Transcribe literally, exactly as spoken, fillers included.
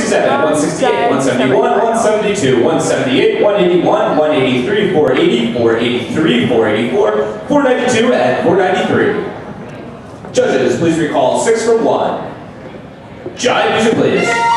sixty-seven, one sixty-eight, one seventy-one, one seventy-two, one seventy-eight, one eighty-one, one eighty-three, four eighty, four eighty-three, four eighty-four, four ninety-two, and four ninety-three. Judges, please recall six from one. Giant music, please.